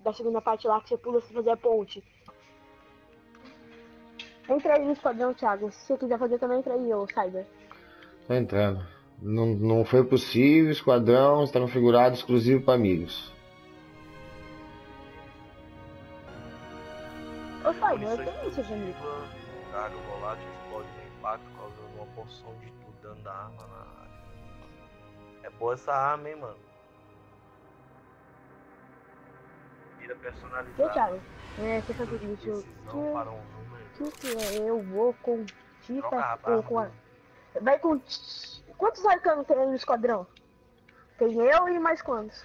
da segunda parte lá que você pula se fazer a ponte. Entra aí no esquadrão, Thiago. Se você quiser fazer também, entra aí, ô Cyber. Tô entrando. Não foi possível, esquadrão está configurado exclusivo para amigos. Ô Cyber, eu também seja amigo. Carga volátil explode no impacto, causando uma porção de dano da arma na área. É boa essa arma, hein, mano. Mira personalizada. Ô Thiago, questão do seguinte, Para um número. que eu vou com Troca Tita rápido, ou com a... Vai com... Quantos arcanos tem no esquadrão? Tem eu e mais quantos?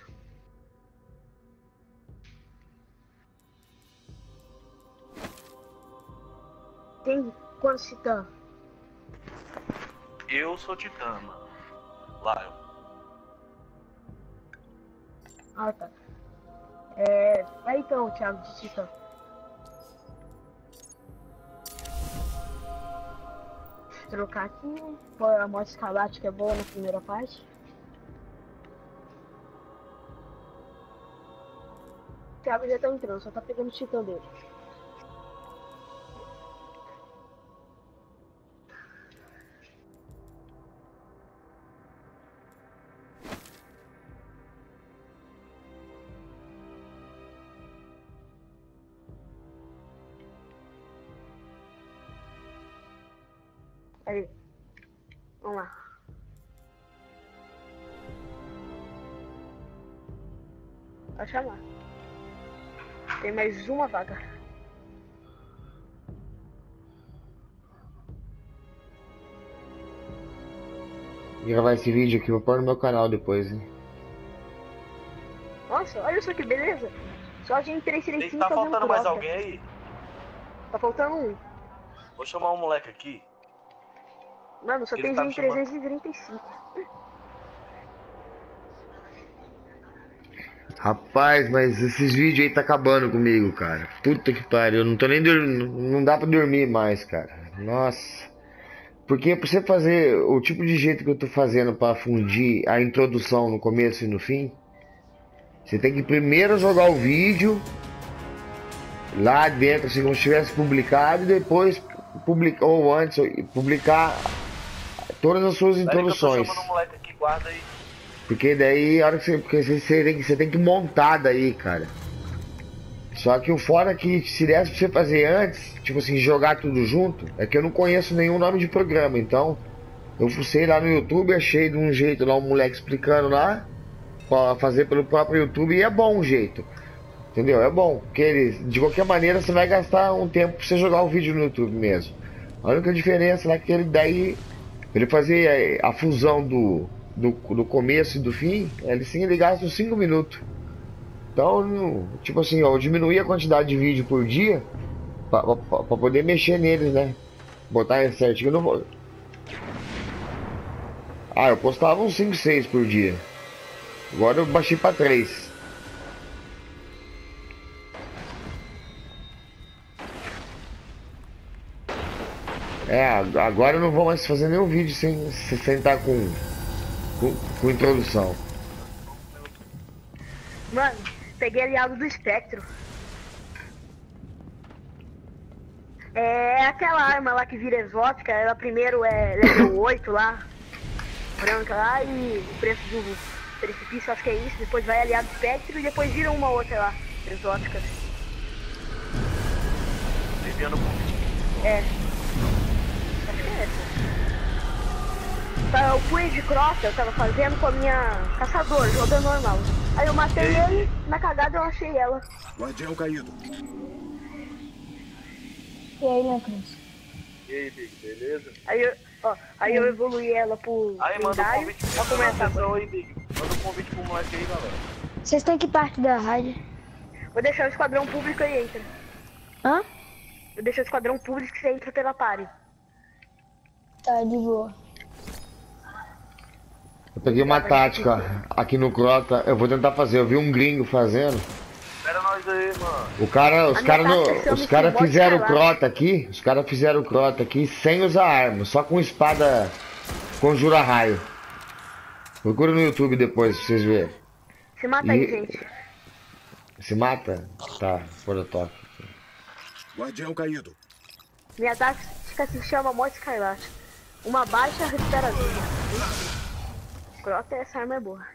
Tem quantos titã? Eu sou titã, mano. Lion. Ah, tá. Aí então, Thiago, de titã. Trocar aqui, pôr a moto escarlate que é boa na primeira parte. O Thiago já tá entrando, só tá pegando o titã dele. Aí, vamos lá. Vai chamar. Tem mais uma vaga. Vou gravar esse vídeo aqui, vou pôr no meu canal depois, hein? Nossa, olha só que beleza. Só a gente 335 Tá fazendo faltando mais troca. alguém aí? Tá faltando um. Vou chamar um moleque aqui. Mano, só Ele tem tá gente me chamando. 335. Rapaz, mas esses vídeos aí tá acabando comigo, cara. Puta que pariu, eu não tô nem dormindo, não dá pra dormir mais, cara. Nossa. Porque pra você fazer o tipo de jeito que eu tô fazendo pra fundir a introdução no começo e no fim, você tem que primeiro jogar o vídeo lá dentro, assim como se tivesse publicado, e depois publicar, ou antes, publicar todas as suas introduções. Eu tô chamando um moleque aqui, guarda aí. Porque daí, a hora que você tem que montar daí, cara. Só que o fora é que se desse pra você fazer antes, tipo assim, jogar tudo junto, é que eu não conheço nenhum nome de programa, então eu fucei lá no YouTube, achei de um jeito lá um moleque explicando lá, pra fazer pelo próprio YouTube, e é bom o jeito, entendeu? É bom, porque ele, de qualquer maneira você vai gastar um tempo pra você jogar o vídeo no YouTube mesmo. A única diferença é que ele daí, ele fazer a fusão do começo e do fim, ele gasta uns 5 minutos. Então, tipo assim, eu diminuí a quantidade de vídeo por dia pra poder mexer neles, né? Botar certinho, eu não vou. Ah, eu postava uns 5, 6 por dia. Agora eu baixei pra 3. Agora eu não vou mais fazer nenhum vídeo sem estar com introdução. Mano, peguei aliado do espectro. É aquela arma lá que vira exótica, ela primeiro é level 8 lá, branca lá, e o preço do precipício acho que é isso, depois vai aliado do espectro e depois vira uma outra lá, exótica. Enviando com É. Acho que é essa. O punho de crota eu tava fazendo com a minha caçador, jogando normal. Aí eu matei ele, na cagada eu achei ela. Guardião caído. E aí, né, Cruz? E aí, Big, beleza? Aí eu evoluí ela pro Aí, manda um lendário, convite pra começar. aí, Big. Manda um convite pro moleque aí, galera. Vocês têm que parte da rádio. Vou deixar o esquadrão público e entra. Hã? Eu deixo o esquadrão público que você entra pela party. Tá, de boa. Eu peguei uma tática aqui no Crota, eu vou tentar fazer, eu vi um gringo fazendo. Espera nós aí, mano. Os caras fizeram o Crota aqui, sem usar arma, só com espada conjura raio. Procura no YouTube depois pra vocês verem. Se mata aí, gente. Se mata? Tá, por o toque. Guardião caído. Minha tática se chama Morte Escarlate. Uma baixa recupera a vida. Crota, essa arma é boa.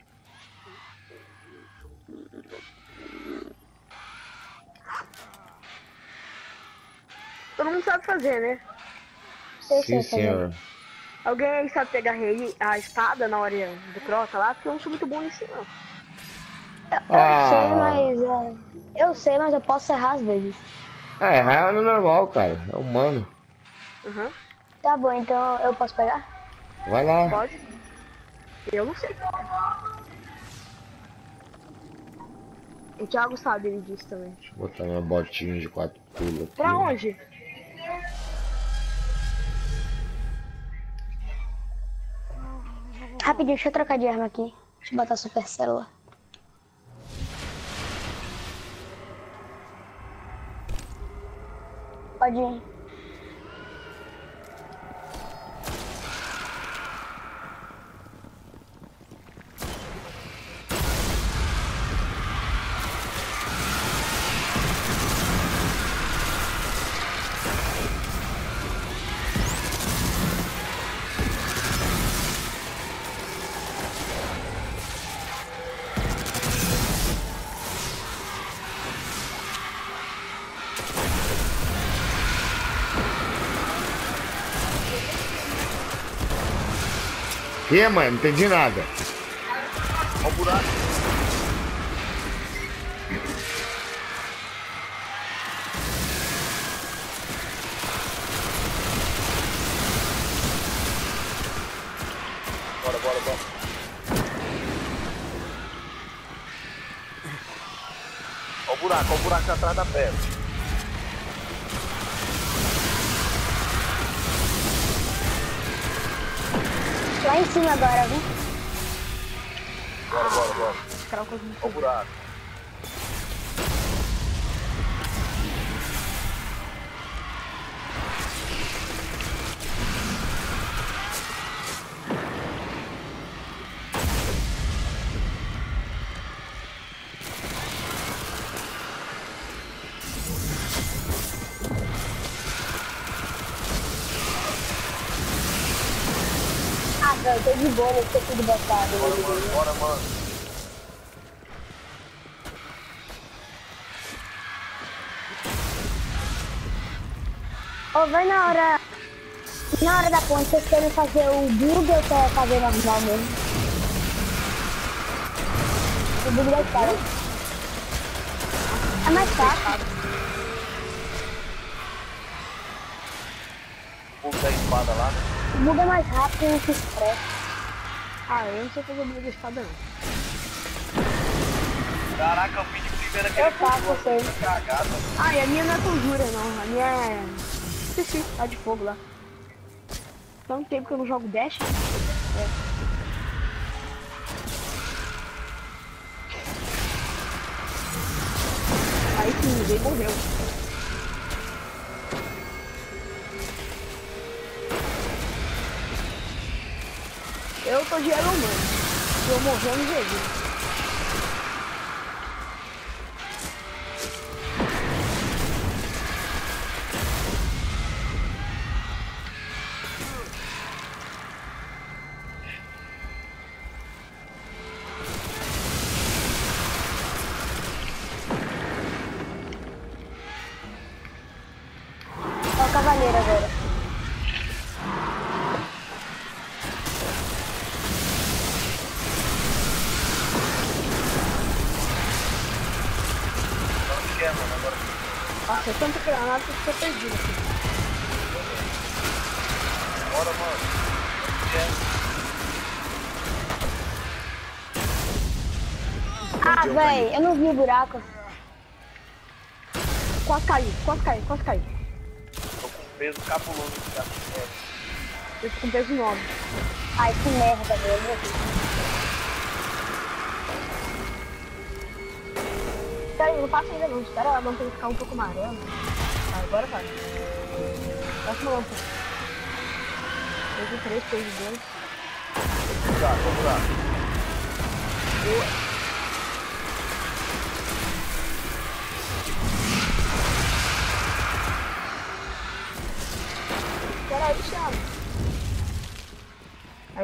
Todo mundo sabe fazer, né? Sim, senhor. Alguém aí sabe pegar a espada na hora do Crota lá? Porque eu não sou muito bom nisso, não. Eu sei, mas eu posso errar às vezes. É, errar é normal, cara. É humano. Uhum. Tá bom, então eu posso pegar? Vai lá. Pode? Eu não sei. O Thiago sabe, ele disse também. Deixa eu botar minha botinha de 4 pulos aqui. Pra onde? Rapidinho, deixa eu trocar de arma aqui. Deixa eu botar super célula. Pode ir. Que, mano? Não entendi nada. Olha o buraco. Bora. Olha o buraco atrás da pedra. Lá em cima agora, viu? Bora. Olha o buraco. Eu tô de boa, eu esqueci de botar. Bora, mano. Ô, vai na hora da ponte, vocês querem fazer o bug ou quer fazer normal mesmo? O bug da espada. É mais fácil. O da espada lá, né? O bug é mais rápido e que expressa. Ah, eu não sei fazer o bug da espada, não. Caraca, eu vi de primeira que Eu ele faço, pulou, sei. cagada. Ah, e a minha não é conjura, não. A minha é... Esqueci, tá de fogo lá. Tanto tempo que eu não jogo Dash. Aí sim, ninguém morreu. Eu tô de Iron Man. Se eu morrer, eu não vejo. É o cavaleiro agora. Nossa, é tanta granada que eu tô perdido aqui. Bora, mano. Ah, véi, eu não vi o buraco. Quase caí. Tô com peso cabuloso. Eu tô com peso 9. Ai, que merda, velho. Peraí, não passa ainda não. Espera a lâmpada ficar um pouco amarela. Ah, agora vai. Próxima lâmpada. Peso 3, peso 2. Buraco.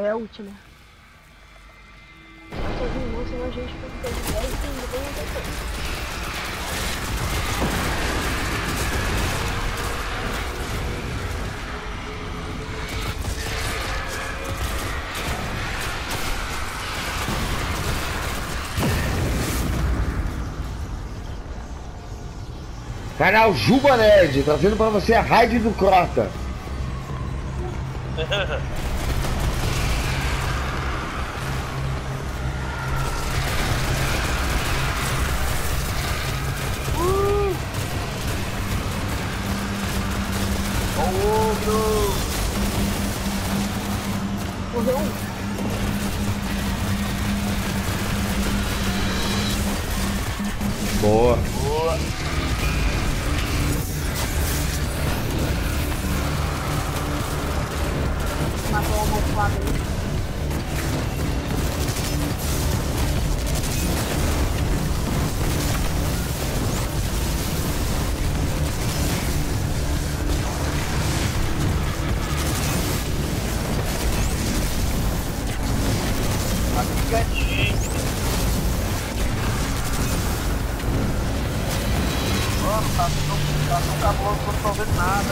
é a última. Tá sozinho não, senão a gente fica de 10 e ainda tem outra coisa. Canal Juba Nerd, trazendo pra você a raid do Crota. Morreu um. Boa. Boa. Matou uma almofada aí. Aqui quietinho. Mano, tá tão cabuloso que eu não tô vendo nada.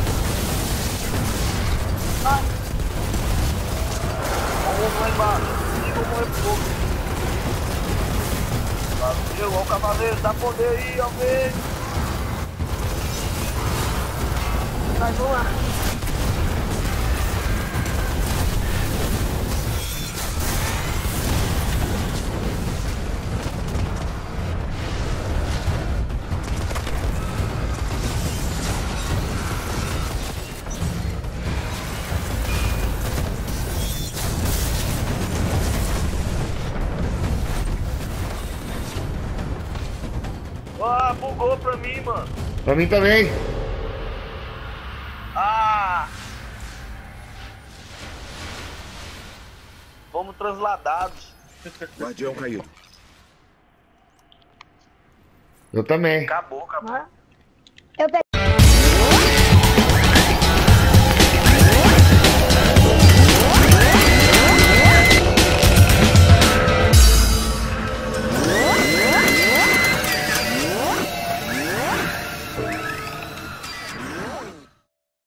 Ai. Vamos lá embaixo. Deixa eu morrer pouco. Valeu, ó o cavaleiro, dá poder aí, alguém. Vai, vamos lá. Ah, bugou pra mim, mano. Pra mim também. Ah! Fomos transladados. Guardião caído. Eu também. Acabou. Eu peguei